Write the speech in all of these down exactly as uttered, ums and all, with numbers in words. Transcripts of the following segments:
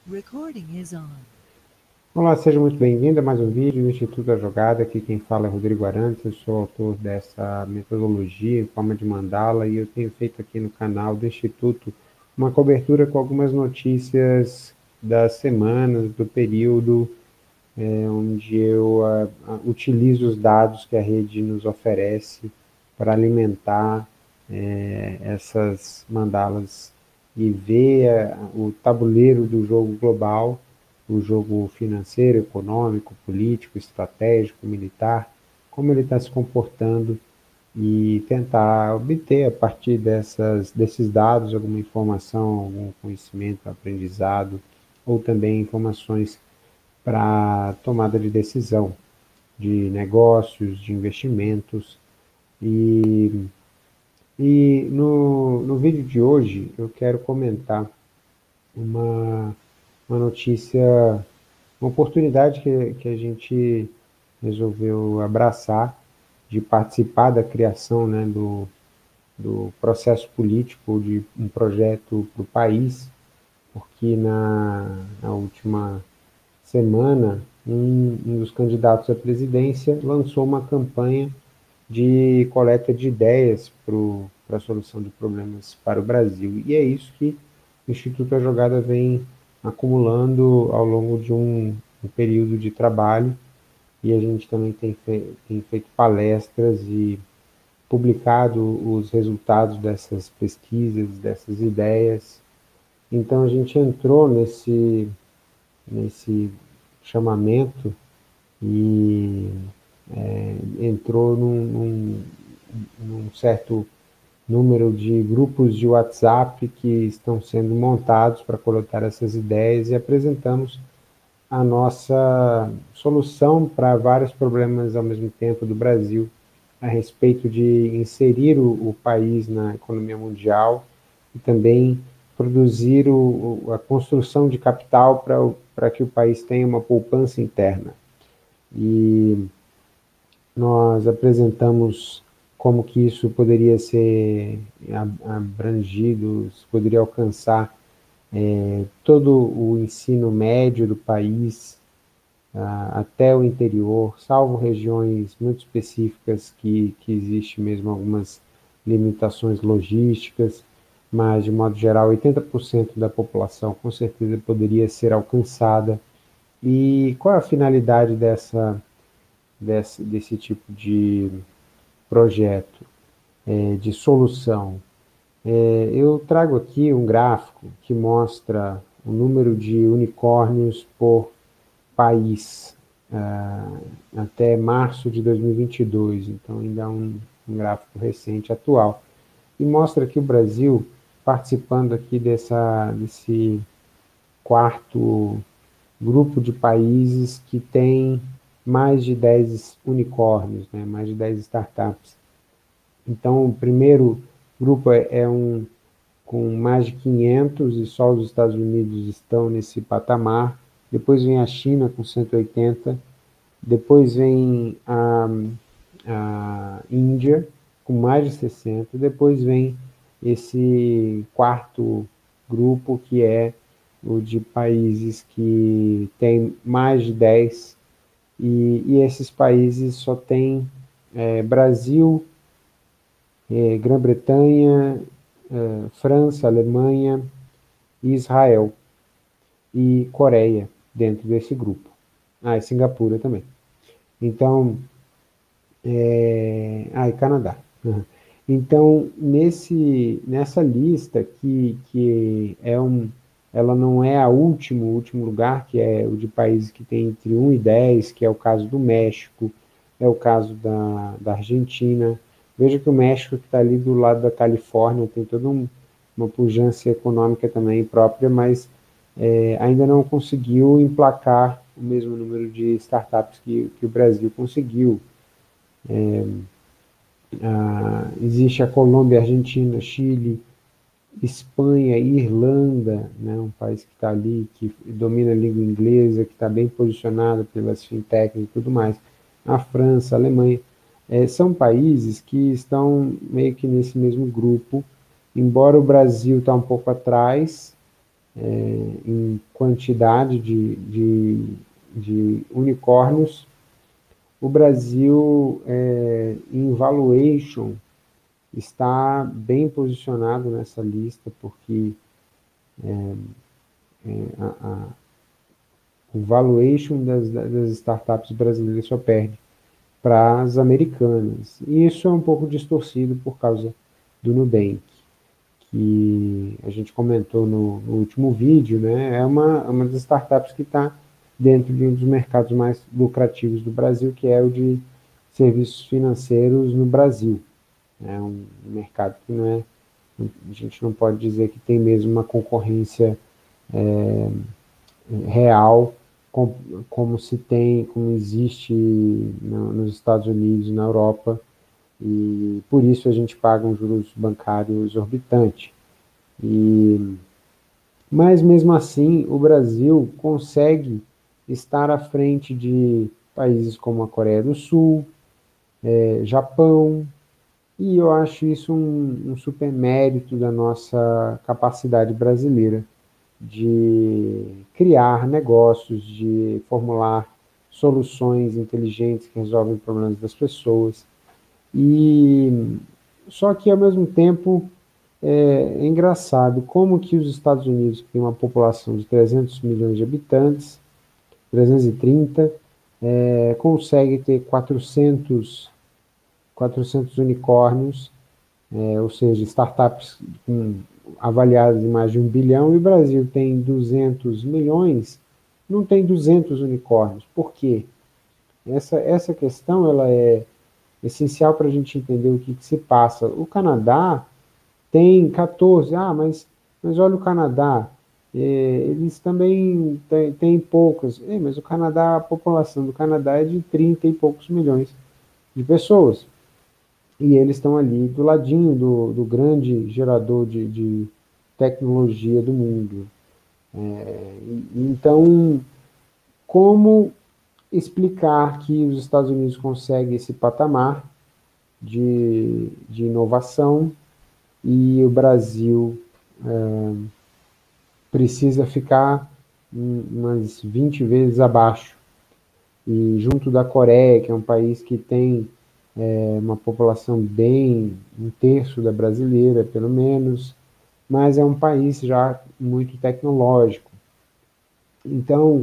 Recording is on. Olá, seja muito bem-vindo a mais um vídeo do Instituto da Jogada. Aqui quem fala é Rodrigo Arantes, eu sou autor dessa metodologia em forma de mandala e eu tenho feito aqui no canal do Instituto uma cobertura com algumas notícias das semanas, do período, é, onde eu a, a, utilizo os dados que a rede nos oferece para alimentar é, essas mandalas e ver a, o tabuleiro do jogo global, o jogo financeiro, econômico, político, estratégico, militar, como ele está se comportando e tentar obter a partir dessas, desses dados alguma informação, algum conhecimento, aprendizado ou também informações para tomada de decisão de negócios, de investimentos. E, e no, no vídeo de hoje eu quero comentar uma, uma notícia, uma oportunidade que, que a gente resolveu abraçar de participar da criação, né, do, do processo político de um projeto para o país, porque na, na última semana, um, um dos candidatos à presidência lançou uma campanha de coleta de ideias para a solução de problemas para o Brasil. E é isso que o Instituto A Jogada vem acumulando ao longo de um, um período de trabalho, e a gente também tem, fe tem feito palestras e publicado os resultados dessas pesquisas, dessas ideias. Então a gente entrou nesse, nesse chamamento e é, entrou num, num, num certo número de grupos de WhatsApp que estão sendo montados para coletar essas ideias e apresentamos a nossa solução para vários problemas ao mesmo tempo do Brasil, a respeito de inserir o, o país na economia mundial e também produzir o, a construção de capital para que o país tenha uma poupança interna. E nós apresentamos como que isso poderia ser abrangido, poderia alcançar é, todo o ensino médio do país, ah, até o interior, salvo regiões muito específicas que, que existe mesmo algumas limitações logísticas, mas de modo geral oitenta por cento da população com certeza poderia ser alcançada. E qual é a finalidade dessa, desse, desse tipo de projeto, é, de solução? É, eu trago aqui um gráfico que mostra o número de unicórnios por país uh, até março de dois mil e vinte e dois, então ainda é um, um gráfico recente, atual, e mostra aqui o Brasil participando aqui dessa, desse quarto grupo de países que tem mais de dez unicórnios, né, mais de dez startups. Então, o primeiro grupo é, é um com mais de quinhentos, e só os Estados Unidos estão nesse patamar. Depois vem a China com cento e oitenta, depois vem a, a Índia com mais de sessenta, depois vem esse quarto grupo, que é o de países que tem mais de dez, e, e esses países só tem é, Brasil, é, Grã-Bretanha, é, França, Alemanha, Israel e Coreia dentro desse grupo. Ah, e Singapura também. Então, é... ah, e Canadá. Uhum. Então, nesse, nessa lista, que, que é um, ela não é a último, último lugar, que é o de países que tem entre um e dez, que é o caso do México, é o caso da, da Argentina. Veja que o México, que está ali do lado da Califórnia, tem toda um, uma pujança econômica também própria, mas é, ainda não conseguiu emplacar o mesmo número de startups que, que o Brasil conseguiu. É, a, existe a Colômbia, Argentina, Chile, Espanha, Irlanda, né, um país que está ali, que domina a língua inglesa, que está bem posicionado pelas fintechs e tudo mais. A França, a Alemanha, é, são países que estão meio que nesse mesmo grupo, embora o Brasil está um pouco atrás, é, em quantidade de, de, de unicórnios, o Brasil, é, em valuation, está bem posicionado nessa lista, porque é, é, a, a, o valuation das, das startups brasileiras só perde para as americanas. E isso é um pouco distorcido por causa do Nubank, que a gente comentou no, no último vídeo, né? É uma, uma das startups que está dentro de um dos mercados mais lucrativos do Brasil, que é o de serviços financeiros no Brasil. É um mercado que não é, a gente não pode dizer que tem mesmo uma concorrência é, real, com, como se tem, como existe no, nos Estados Unidos, na Europa, e por isso a gente paga um juros bancário exorbitante. E, mas mesmo assim, o Brasil consegue estar à frente de países como a Coreia do Sul, é, Japão, e eu acho isso um, um super mérito da nossa capacidade brasileira de criar negócios, de formular soluções inteligentes que resolvem problemas das pessoas. E só que ao mesmo tempo é, é engraçado como que os Estados Unidos, que tem uma população de trezentos milhões de habitantes, trezentos e trinta, é, consegue ter quatrocentos, quatrocentos unicórnios, é, ou seja, startups com, avaliadas em mais de um bilhão, e o Brasil tem duzentos milhões, não tem duzentos unicórnios. Por quê? Essa, essa questão ela é essencial para a gente entender o que, que se passa. O Canadá tem quatorze, ah, mas, mas olha o Canadá, é, eles também têm, têm poucas, é, mas o Canadá, a população do Canadá é de trinta e poucos milhões de pessoas, e eles estão ali do ladinho do, do grande gerador de, de tecnologia do mundo. É, então, como explicar que os Estados Unidos conseguem esse patamar de, de inovação e o Brasil é, precisa ficar umas vinte vezes abaixo? E junto da Coreia, que é um país que tem é, uma população bem, um terço da brasileira, pelo menos, mas é um país já muito tecnológico. Então,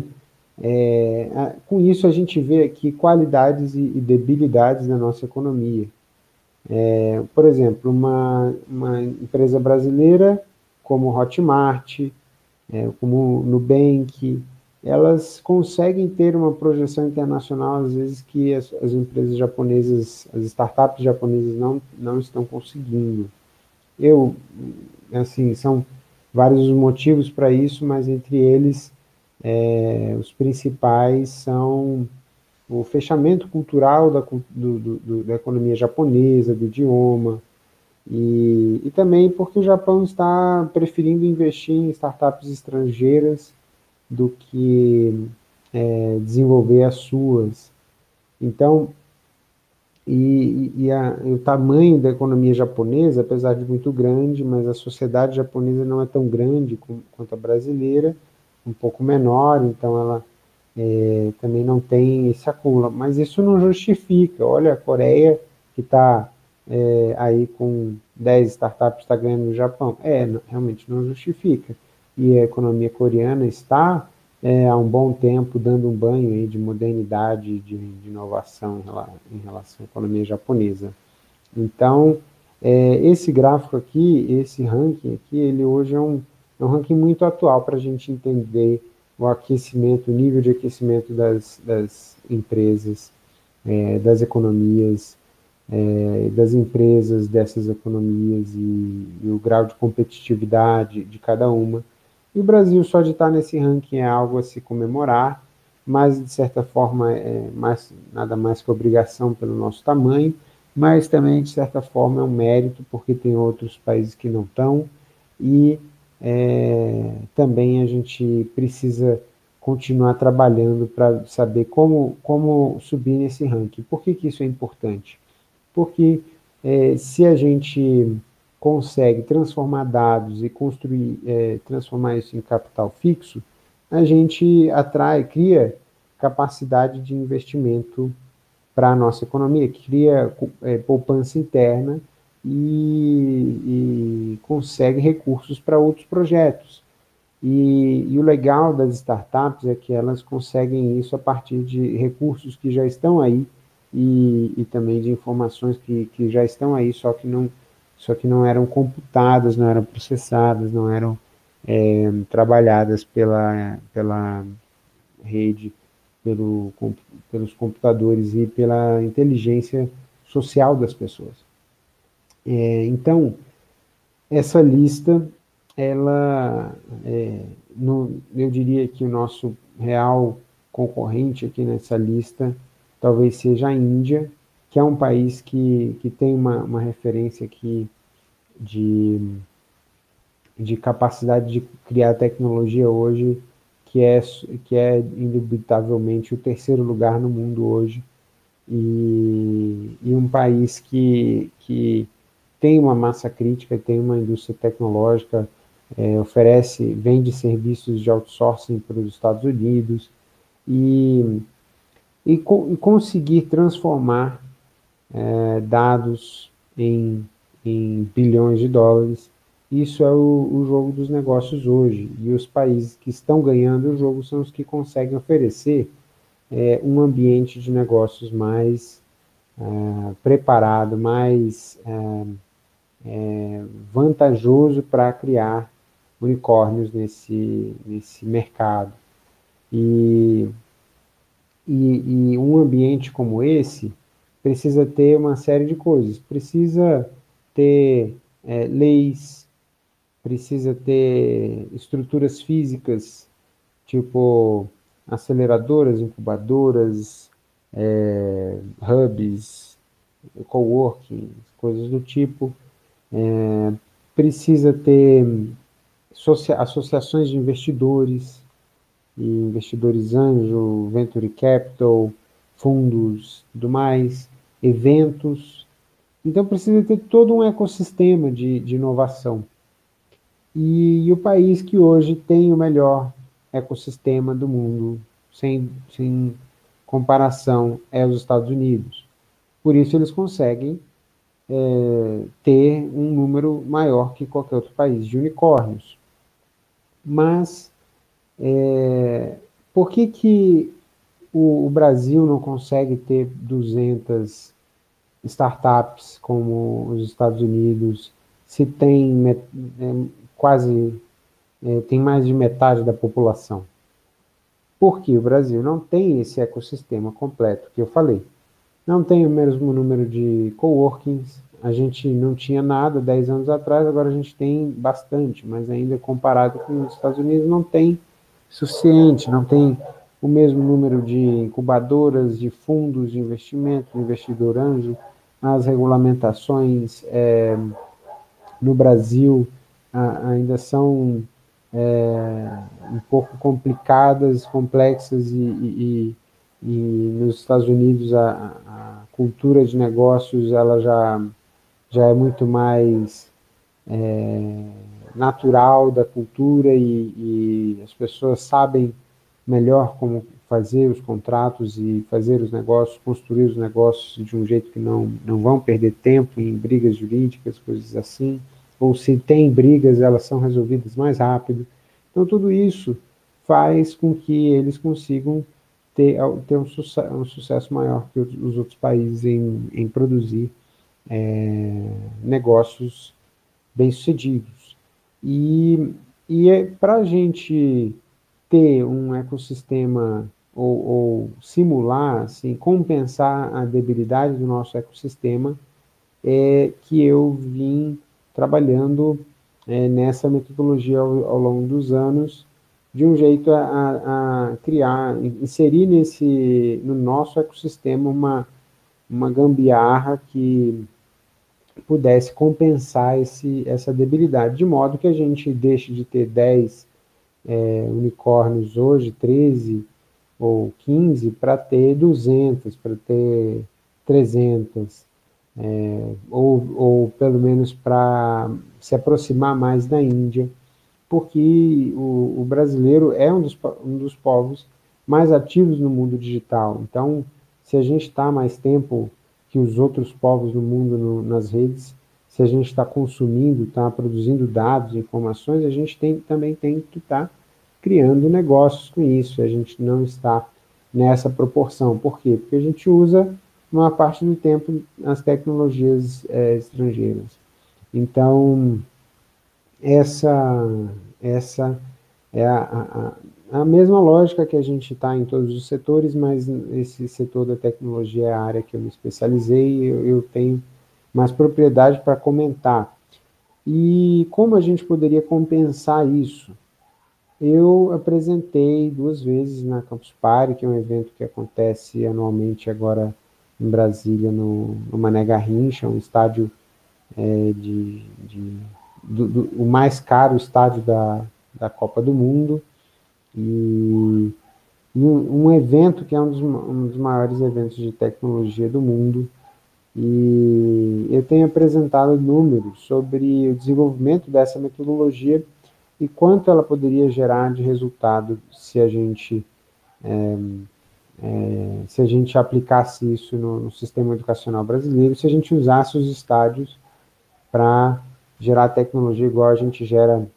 é, com isso a gente vê aqui qualidades e, e debilidades da nossa economia. É, por exemplo, uma, uma empresa brasileira como Hotmart, é, como Nubank, elas conseguem ter uma projeção internacional, às vezes, que as, as empresas japonesas, as startups japonesas não, não estão conseguindo. Eu, assim, são vários os motivos para isso, mas entre eles, é, os principais são o fechamento cultural da, do, do, da economia japonesa, do idioma, e, e também porque o Japão está preferindo investir em startups estrangeiras do que é, desenvolver as suas. Então, e, e, a, e o tamanho da economia japonesa, apesar de muito grande, mas a sociedade japonesa não é tão grande com, quanto a brasileira, um pouco menor, então ela é, também não tem esse acúmulo. Mas isso não justifica. Olha, a Coreia, que está é, aí com dez startups, está ganhando no Japão. É, não, realmente não justifica. E a economia coreana está é, há um bom tempo dando um banho aí de modernidade, de, de inovação em relação à economia japonesa. Então, é, esse gráfico aqui, esse ranking aqui, ele hoje é um, é um ranking muito atual para a gente entender o aquecimento, o nível de aquecimento das, das empresas, é, das economias, é, das empresas dessas economias e, e o grau de competitividade de cada uma. E o Brasil, só de estar nesse ranking, é algo a se comemorar, mas, de certa forma, é mais, nada mais que obrigação pelo nosso tamanho, mas também, de certa forma, é um mérito, porque tem outros países que não estão, e é, também a gente precisa continuar trabalhando para saber como, como subir nesse ranking. Por que, que isso é importante? Porque é, se a gente consegue transformar dados e construir, é, transformar isso em capital fixo, a gente atrai, cria capacidade de investimento para a nossa economia, cria é, poupança interna e, e consegue recursos para outros projetos. E, e o legal das startups é que elas conseguem isso a partir de recursos que já estão aí e, e também de informações que, que já estão aí, só que não, só que não eram computadas, não eram processadas, não eram é, trabalhadas pela, pela rede, pelo, pelos computadores e pela inteligência social das pessoas. É, então, essa lista, ela, é, no, eu diria que o nosso real concorrente aqui nessa lista talvez seja a Índia, que é um país que, que tem uma, uma referência aqui de, de capacidade de criar tecnologia hoje, que é, que é indubitavelmente o terceiro lugar no mundo hoje, e, e um país que, que tem uma massa crítica, tem uma indústria tecnológica, é, oferece, vende serviços de outsourcing para os Estados Unidos, e, e, co e conseguir transformar é, dados em, em bilhões de dólares. Isso é o, o jogo dos negócios hoje, e os países que estão ganhando o jogo são os que conseguem oferecer é, um ambiente de negócios mais é, preparado, mais é, é, vantajoso para criar unicórnios nesse, nesse mercado. E, e, e um ambiente como esse precisa ter uma série de coisas. Precisa ter é, leis, precisa ter estruturas físicas, tipo aceleradoras, incubadoras, é, hubs, coworking, coisas do tipo. É, precisa ter associações de investidores, e investidores anjo, venture capital, fundos, tudo mais, eventos. Então precisa ter todo um ecossistema de, de inovação. E, e o país que hoje tem o melhor ecossistema do mundo, sem, sem comparação, é os Estados Unidos. Por isso eles conseguem é, ter um número maior que qualquer outro país de unicórnios. Mas é, por que, que o, o Brasil não consegue ter duzentas startups como os Estados Unidos, se tem é, quase, é, tem mais de metade da população? Porque o Brasil não tem esse ecossistema completo que eu falei. Não tem o mesmo número de coworkings, a gente não tinha nada dez anos atrás, agora a gente tem bastante, mas ainda comparado com os Estados Unidos não tem suficiente, não tem o mesmo número de incubadoras, de fundos de investimento, de investidor anjo, as regulamentações é, no Brasil a, ainda são é, um pouco complicadas, complexas, e, e, e nos Estados Unidos a, a cultura de negócios ela já, já é muito mais é, natural da cultura, e, e as pessoas sabem melhor como fazer os contratos e fazer os negócios, construir os negócios de um jeito que não, não vão perder tempo em brigas jurídicas, coisas assim, ou se tem brigas, elas são resolvidas mais rápido. Então, tudo isso faz com que eles consigam ter, ter um, sucesso, um sucesso maior que os outros países em, em produzir é, negócios bem-sucedidos. E, e é, para a gente ter um ecossistema ou, ou simular, assim, compensar a debilidade do nosso ecossistema, é que eu vim trabalhando é, nessa metodologia ao, ao longo dos anos, de um jeito a, a criar, inserir nesse, no nosso ecossistema uma, uma gambiarra que pudesse compensar esse, essa debilidade, de modo que a gente deixe de ter dez é, unicórnios hoje, treze ou quinze, para ter duzentos, para ter trezentos. ou, ou pelo menos para se aproximar mais da Índia, porque o, o brasileiro é um dos, um dos povos mais ativos no mundo digital. Então, se a gente está mais tempo que os outros povos no mundo no, nas redes, se a gente está consumindo, está produzindo dados, informações, a gente tem, também tem que estar tá criando negócios com isso. A gente não está nessa proporção. Por quê? Porque a gente usa, uma parte do tempo, as tecnologias é, estrangeiras. Então, essa, essa é a, a, a mesma lógica que a gente está em todos os setores, mas esse setor da tecnologia é a área que eu me especializei e eu, eu tenho mais propriedade para comentar. E como a gente poderia compensar isso? Eu apresentei duas vezes na Campus Party, que é um evento que acontece anualmente agora em Brasília, no, no Mané Garrincha, um estádio é, de, de do, do, o mais caro estádio da, da Copa do Mundo, e, e um, um evento que é um dos, um dos maiores eventos de tecnologia do mundo, e eu tenho apresentado números sobre o desenvolvimento dessa metodologia e quanto ela poderia gerar de resultado se a gente é, é, se a gente aplicasse isso no, no sistema educacional brasileiro, se a gente usasse os estádios para gerar tecnologia igual a gente gera,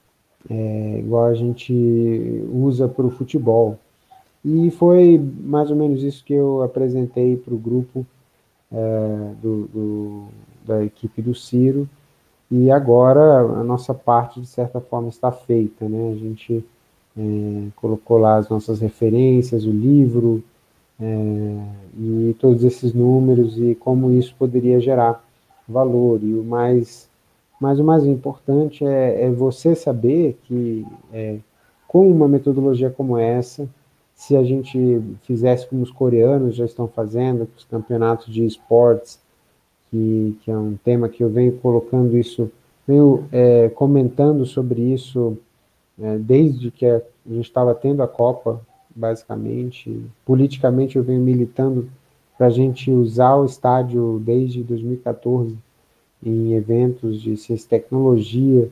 é, igual a gente usa para o futebol. E foi mais ou menos isso que eu apresentei para o grupo é, do, do, da equipe do Ciro, e agora a nossa parte, de certa forma, está feita, né? A gente é, colocou lá as nossas referências, o livro, é, e todos esses números e como isso poderia gerar valor. E o mais, mas o mais importante é, é você saber que é, com uma metodologia como essa, se a gente fizesse como os coreanos já estão fazendo, com os campeonatos de esportes, que, que é um tema que eu venho colocando isso, venho é, comentando sobre isso é, desde que a gente estava tendo a Copa, basicamente. Politicamente eu venho militando para a gente usar o estádio desde dois mil e quatorze em eventos de ciência e tecnologia,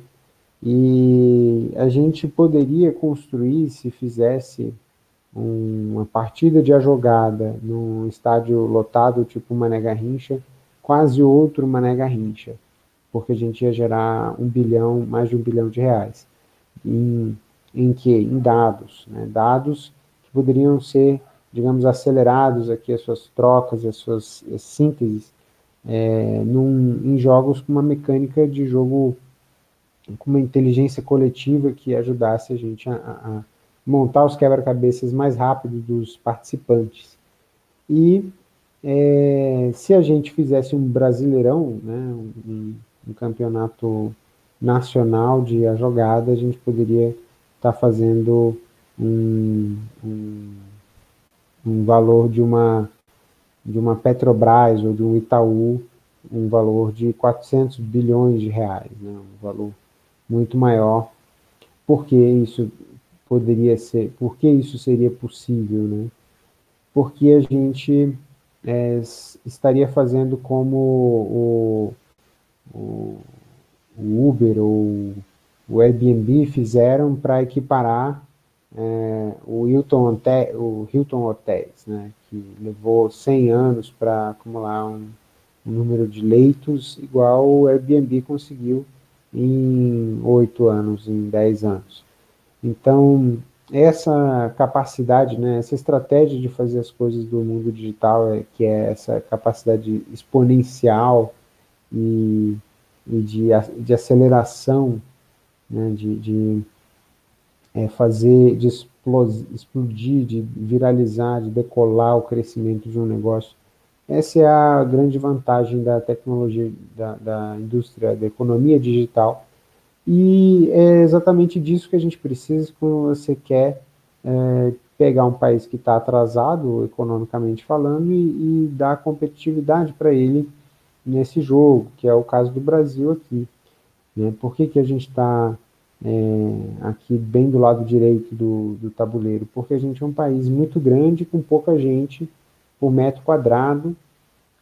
e a gente poderia construir, se fizesse uma partida de ajogada num estádio lotado, tipo Mané Garrincha, quase outro Mané Garrincha, porque a gente ia gerar um bilhão, mais de um bilhão de reais. Em, em que? Em dados, né? Dados que poderiam ser, digamos, acelerados aqui, as suas trocas, as suas as sínteses, é, num, em jogos com uma mecânica de jogo, com uma inteligência coletiva que ajudasse a gente a, a montar os quebra-cabeças mais rápido dos participantes. E é, se a gente fizesse um brasileirão, né, um, um campeonato nacional de a jogada, a gente poderia estar tá fazendo um, um, um valor de uma, de uma Petrobras ou de um Itaú, um valor de quatrocentos bilhões de reais, né, um valor muito maior. Por que isso poderia ser, por que isso seria possível, né? Porque a gente é, estaria fazendo como o, o, o Uber ou o Airbnb fizeram para equiparar é, o, Hilton Hotel, o Hilton Hotels, né, que levou cem anos para acumular um, um número de leitos igual o Airbnb conseguiu em oito anos, em dez anos. Então, essa capacidade, né, essa estratégia de fazer as coisas do mundo digital, é, que é essa capacidade exponencial e, e de, de aceleração, né, de, de é, fazer, de explodir, de viralizar, de decolar o crescimento de um negócio. Essa é a grande vantagem da tecnologia, da, da indústria, da economia digital, e é exatamente disso que a gente precisa quando você quer é, pegar um país que está atrasado, economicamente falando, e, e dar competitividade para ele nesse jogo, que é o caso do Brasil aqui. Né? Por que, que a gente está é, aqui bem do lado direito do, do tabuleiro? Porque a gente é um país muito grande, com pouca gente por metro quadrado,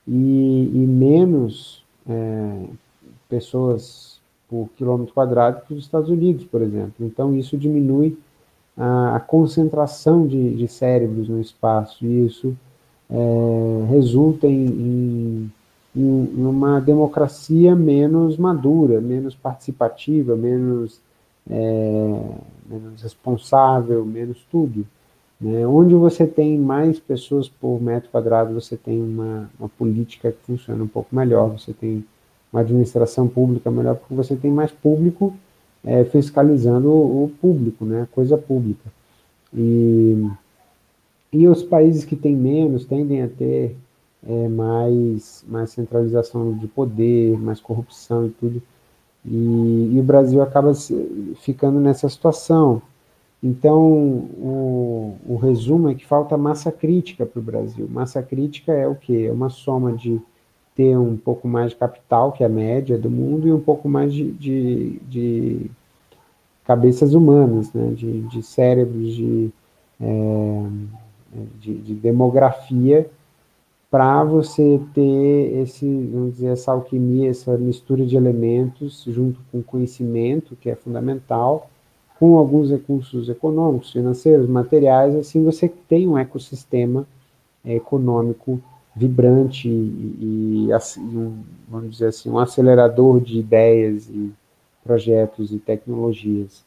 e, e menos é, pessoas por quilômetro quadrado que os Estados Unidos, por exemplo. Então, isso diminui a, a concentração de, de cérebros no espaço, e isso é, resulta em, em, em uma democracia menos madura, menos participativa, menos, é, menos responsável, menos tudo. Né? Onde você tem mais pessoas por metro quadrado, você tem uma, uma política que funciona um pouco melhor, você tem uma administração pública melhor, porque você tem mais público é, fiscalizando o, o público, né? Coisa pública. E, e os países que têm menos tendem a ter é, mais, mais centralização de poder, mais corrupção e tudo. E, e o Brasil acaba ficando nessa situação. Então, o, o resumo é que falta massa crítica para o Brasil. Massa crítica é o quê? É uma soma de ter um pouco mais de capital, que é a média do mundo, e um pouco mais de, de, de cabeças humanas, né? de, de cérebros, de, é, de, de demografia, para você ter esse, vamos dizer, essa alquimia, essa mistura de elementos, junto com conhecimento, que é fundamental, com alguns recursos econômicos, financeiros, materiais, assim você tem um ecossistema econômico vibrante e, e assim, um, vamos dizer assim, um acelerador de ideias e projetos e tecnologias.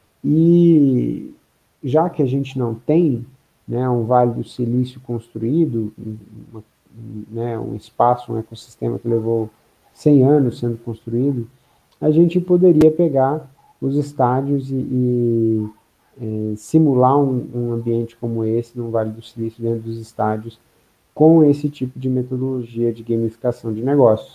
E já que a gente não tem, né, um Vale do Silício construído, uma, né, um espaço, um ecossistema que levou cem anos sendo construído, a gente poderia pegar os estádios e, e é, simular um, um ambiente como esse, no Vale do Silício, dentro dos estádios, com esse tipo de metodologia de gamificação de negócios.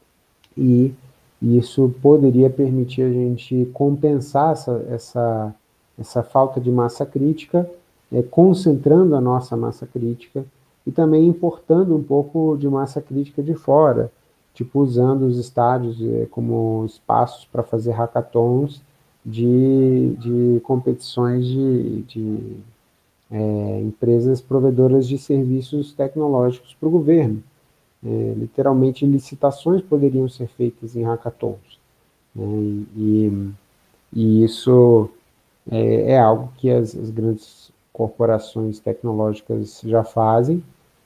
E isso poderia permitir a gente compensar essa, essa, essa falta de massa crítica, é, concentrando a nossa massa crítica e também importando um pouco de massa crítica de fora, tipo usando os estádios é, como espaços para fazer hackathons de, de competições de, de é, empresas provedoras de serviços tecnológicos para o governo. É, literalmente, licitações poderiam ser feitas em hackathons. Né? E, e isso é, é algo que as, as grandes corporações tecnológicas já fazem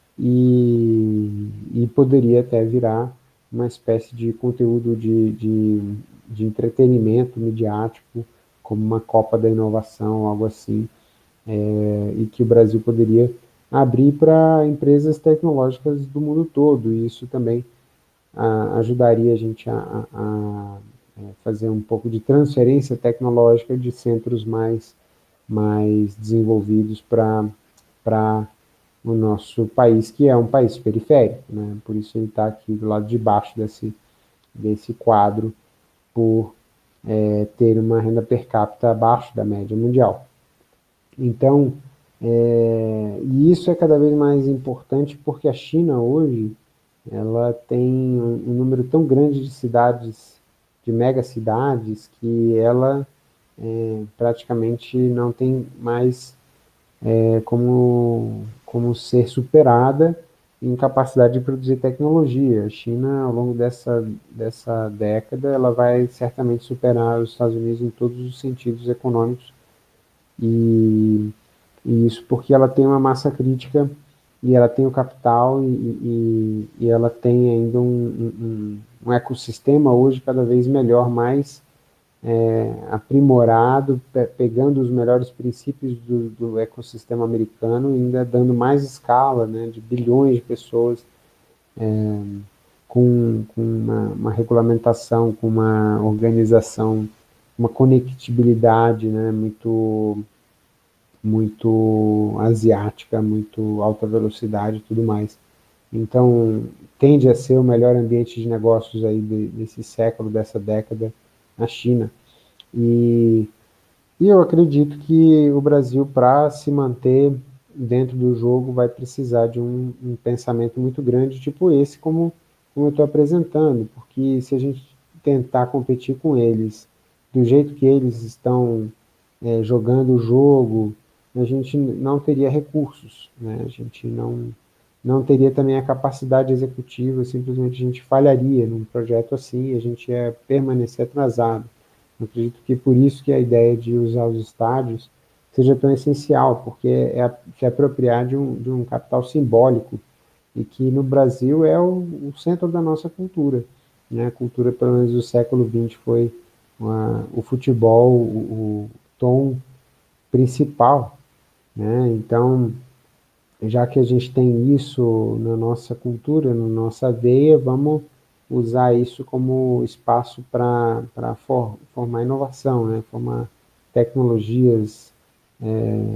e, e poderia até virar uma espécie de conteúdo de, de, de entretenimento midiático, como uma Copa da Inovação, algo assim, é, e que o Brasil poderia abrir para empresas tecnológicas do mundo todo, e isso também a, ajudaria a gente a, a, a fazer um pouco de transferência tecnológica de centros mais, mais desenvolvidos para o nosso país, que é um país periférico, né? Por isso ele está aqui do lado de baixo desse, desse quadro, por é, ter uma renda per capita abaixo da média mundial. Então, é, e isso é cada vez mais importante porque a China hoje, ela tem um, um número tão grande de cidades, de megacidades, que ela é, praticamente não tem mais é, como, como ser superada em capacidade de produzir tecnologia. A China, ao longo dessa, dessa década, ela vai certamente superar os Estados Unidos em todos os sentidos econômicos, e, e isso porque ela tem uma massa crítica e ela tem o capital e, e, e ela tem ainda um, um, um ecossistema hoje cada vez melhor, mais é, aprimorado, pe pegando os melhores princípios do, do ecossistema americano e ainda dando mais escala, né, de bilhões de pessoas, é, com, com uma, uma regulamentação, com uma organização, uma conectibilidade, né, muito muito asiática, muito alta velocidade e tudo mais. Então, tende a ser o melhor ambiente de negócios aí de, desse século, dessa década, na China. E, e eu acredito que o Brasil, para se manter dentro do jogo, vai precisar de um, um pensamento muito grande, tipo esse, como, como eu estou apresentando, porque se a gente tentar competir com eles do jeito que eles estão é, jogando o jogo, a gente não teria recursos, né? A gente não, não teria também a capacidade executiva, simplesmente a gente falharia num projeto assim, a gente ia permanecer atrasado. Eu acredito que por isso que a ideia de usar os estádios seja tão essencial, porque é a, se apropriar de um, de um capital simbólico, e que no Brasil é o, o centro da nossa cultura. Né? A cultura, pelo menos do século vinte, foi uma, o futebol, o, o tom principal. Né? Então, já que a gente tem isso na nossa cultura, na nossa veia, vamos usar isso como espaço para for, formar inovação, né? Formar tecnologias é,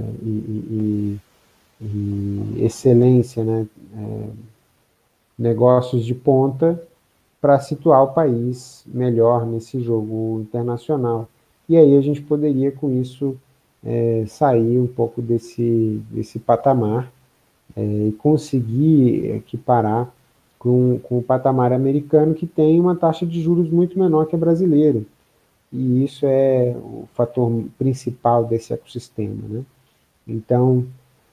e, e, e, excelência, né? É, negócios de ponta para situar o país melhor nesse jogo internacional. E aí a gente poderia, com isso, é, sair um pouco desse, desse patamar é, e conseguir equiparar com, com o patamar americano, que tem uma taxa de juros muito menor que a brasileira. E isso é o fator principal desse ecossistema. Né? Então,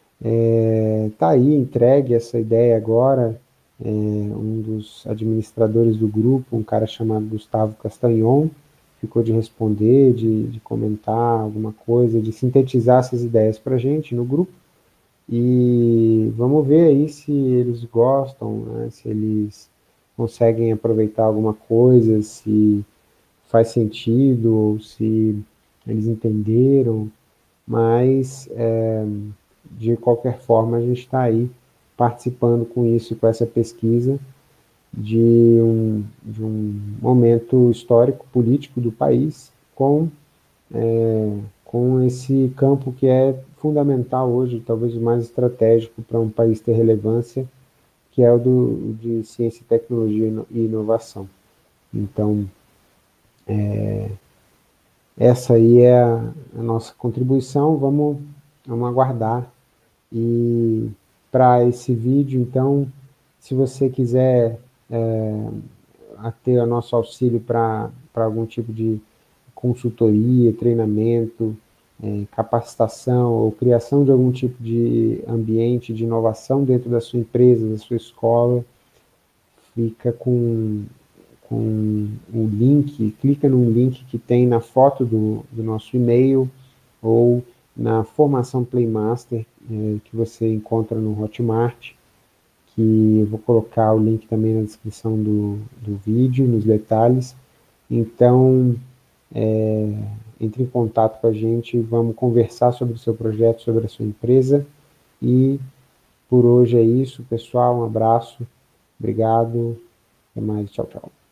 está aí entregue essa ideia agora. É, um dos administradores do grupo, um cara chamado Gustavo Castagnon, ficou de responder, de, de comentar alguma coisa, de sintetizar essas ideias para a gente no grupo. E vamos ver aí se eles gostam, né? Se eles conseguem aproveitar alguma coisa, se faz sentido, ou se eles entenderam. Mas, é, de qualquer forma, a gente está aí participando com isso, com essa pesquisa, de um, de um momento histórico, político do país, com é, com esse campo que é fundamental hoje, talvez o mais estratégico para um país ter relevância, que é o do, de ciência, tecnologia e inovação. Então, essa aí é a, a nossa contribuição, vamos, vamos aguardar. E para esse vídeo, então, se você quiser é, ter o nosso auxílio para algum tipo de consultoria, treinamento, é, capacitação ou criação de algum tipo de ambiente de inovação dentro da sua empresa, da sua escola, fica com, com o link, clica no link que tem na foto do, do nosso e-mail ou na formação Playmaster é, que você encontra no Hotmart, que eu vou colocar o link também na descrição do, do vídeo, nos detalhes. Então, é, entre em contato com a gente, vamos conversar sobre o seu projeto, sobre a sua empresa. E por hoje é isso, pessoal. Um abraço, obrigado, até mais, tchau, tchau.